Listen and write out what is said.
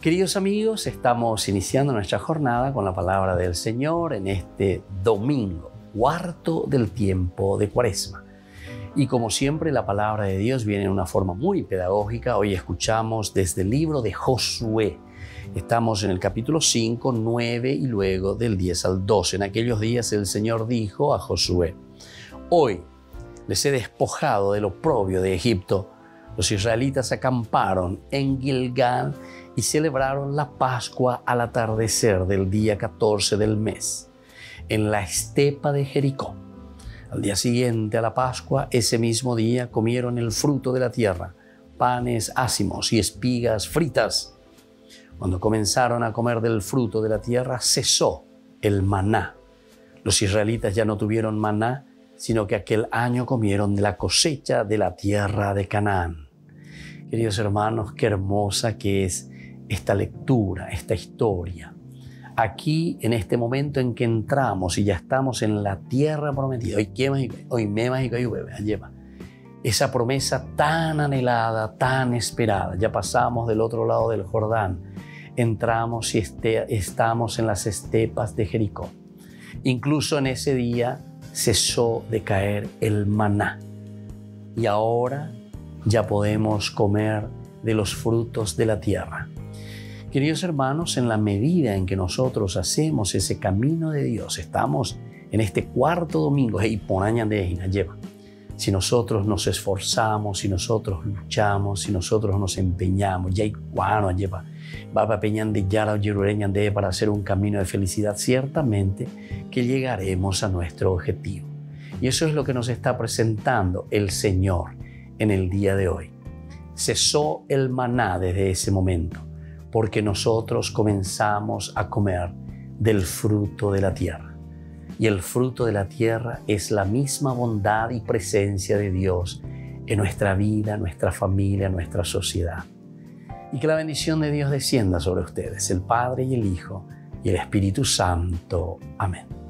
Queridos amigos, estamos iniciando nuestra jornada con la palabra del Señor en este domingo, cuarto del tiempo de Cuaresma. Y como siempre, la palabra de Dios viene en una forma muy pedagógica. Hoy escuchamos desde el libro de Josué. Estamos en el capítulo 5, 9 y luego del 10 al 12. En aquellos días el Señor dijo a Josué: Hoy les he despojado del oprobio de Egipto. Los israelitas acamparon en Gilgal y celebraron la Pascua al atardecer del día 14 del mes, en la estepa de Jericó. Al día siguiente a la Pascua, ese mismo día, comieron el fruto de la tierra, panes ácimos y espigas fritas. Cuando comenzaron a comer del fruto de la tierra, cesó el maná. Los israelitas ya no tuvieron maná, sino que aquel año comieron de la cosecha de la tierra de Canaán. Queridos hermanos, qué hermosa que es esta lectura, esta historia. Aquí, en este momento en que entramos y ya estamos en la tierra prometida, esa promesa tan anhelada, tan esperada, ya pasamos del otro lado del Jordán, entramos y estamos en las estepas de Jericó. Incluso en ese día cesó de caer el maná y ahora ya podemos comer de los frutos de la tierra. Queridos hermanos, en la medida en que nosotros hacemos ese camino de Dios, estamos en este cuarto domingo, si nosotros nos esforzamos, si nosotros luchamos, si nosotros nos empeñamos, para hacer un camino de felicidad, ciertamente que llegaremos a nuestro objetivo. Y eso es lo que nos está presentando el Señor en el día de hoy. Cesó el maná desde ese momento, porque nosotros comenzamos a comer del fruto de la tierra. Y el fruto de la tierra es la misma bondad y presencia de Dios en nuestra vida, nuestra familia, nuestra sociedad. Y que la bendición de Dios descienda sobre ustedes, el Padre y el Hijo y el Espíritu Santo. Amén.